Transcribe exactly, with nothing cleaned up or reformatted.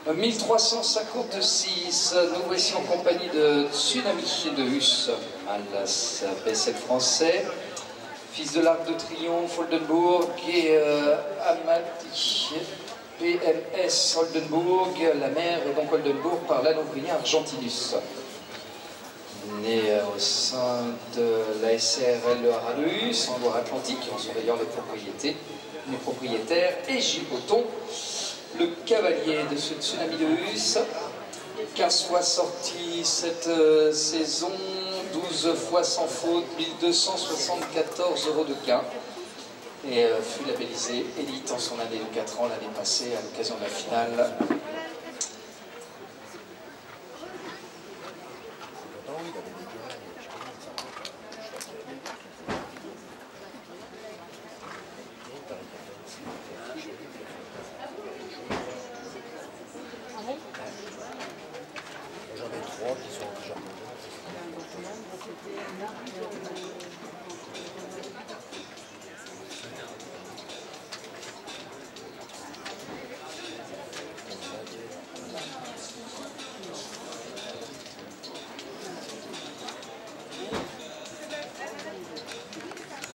mille trois cent cinquante-six, nous voici en compagnie de Tsunami de Hus, alias B S L français, fils de l'Arc de Triomphe, Oldenburg, et euh, Amati, P M S Oldenburg, la mère est donc Oldenburg par l'Hanovrien Argentinus. Né au sein de la S R L Aralus, en Loire-Atlantique, qui en sont d'ailleurs les propriétés, les propriétaires, et Gipoton, le cavalier de ce Tsunami de Hus, quinze fois sorti cette euh, saison, douze fois sans faute, mille deux cent soixante-quatorze euros de gain, et euh, fut labellisé élite en son année de quatre ans l'année passée à l'occasion de la finale